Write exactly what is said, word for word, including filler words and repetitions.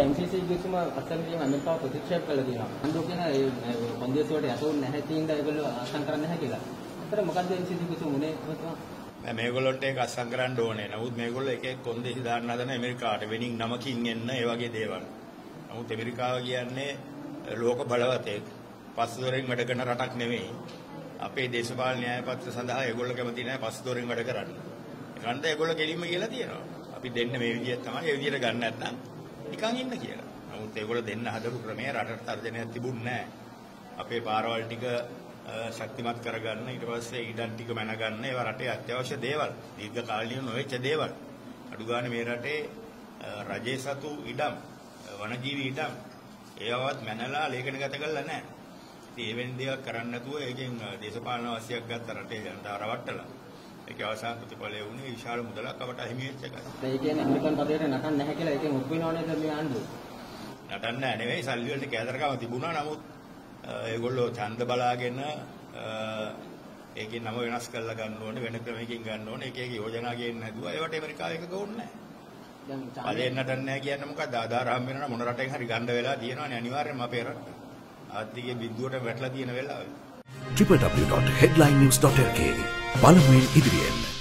M C C කිසිම අත්දැකීම් අමරිකාව ප්‍රතික්ෂේප කළා තියෙනවා. අන්දෝ කියන ඒ කොන්දේසි වලට යතුරු නැහැ තියෙන ඒගොල්ලෝ අසං කරන්නේ නැහැ කියලා. ඒතර මොකද්ද M C C කිසිම උනේ මතවා? නෑ මේගොල්ලොන්ට ඒක අසං කරන්න ඕනේ. නමුත් මේගොල්ලෝ එක එක කොන්දේසි දාන්න හදන ඇමරිකාවට වෙනින් නමකින් එන්න ඒ වගේ දේවල්. නමුත් ඇමරිකාව කියන්නේ ලෝක බලවතෙක් පස්දොරෙන් වැඩ කරන රටක් නෙමෙයි. අපේ දේශපාලන න්‍යාය පත්‍ර සඳහා ඒගොල්ලෝ කැමති නැහැ පස්දොරෙන් වැඩ කරන්න. ඒකන්ට ඒගොල්ලෝ කෙලින්ම කියලා තියෙනවා. අපි දෙන්න මේ විදිහට තමයි ඒ විදිහට ගන්න නැත්නම් නිකන් ඉන්න කියලා. නමුත් ඒගොල්ලෝ දෙන්න හදපු ක්‍රමය රටට තර්ජනයක් තිබුණේ නැහැ. අපේ පාරවල් ටික ශක්තිමත් කරගන්න ඊට පස්සේ ඊඩම් ටික මැනගන්න ඒවා රටේ අත්‍යවශ්‍ය දේවල්. දීර්ඝ කාලීනව නොවෙච්ච දේවල්. අඩු ගන්න මේ රටේ රජයේ සතු ඉඩම් වනජීවි ඉඩම් ඒවවත් මැනලා ලේඛනගත කරලා නැහැ. ඉතින් එවැනි දේවල් කරන්නේ නැතුව ඒකෙන් දේශපාලන වාසියක් ගත්ත රටේ ජනතාව රවට්ටලා ඒකේ අවසාන ප්‍රතිඵලය වුණේ විශාල මුදලක් අපට අහිමි වෙච්ච එකයි. ඒ කියන්නේ ඇමරිකන් පදයට නටන්න නැහැ කියලා ඒකෙන් ඔප්පු වෙනවනේ නේද මේ ආණ්ඩුව? නටන්න නැහැ නෙවෙයි සල්ලි වලට කෑදරකම තිබුණා. නමුත් ඒගොල්ලෝ ඡන්ද බලාගෙන ඒකේ නම වෙනස් කරලා ගන්න ඕනේ වෙන ක්‍රමයකින් ගන්න ඕනේ එක එක යෝජනා ගේන්න හැදුවා. ඒවට ඇමරිකාව එක ගොන්නේ නැහැ. දැන් පදයෙන් නටන්නේ නැහැ කියන්නේ මොකද්ද? ආධාර හම් වෙනවා මොන රටෙන් හරි ගන්න වෙලා තියෙනවනේ අනිවාර්යයෙන්ම අපේ රට. ආර්ථිකයේ බිඳුවට වැටලා තියෙන වෙලාවේ w w w dot headline news dot l k පළමුවෙන් ඉදිරියෙන්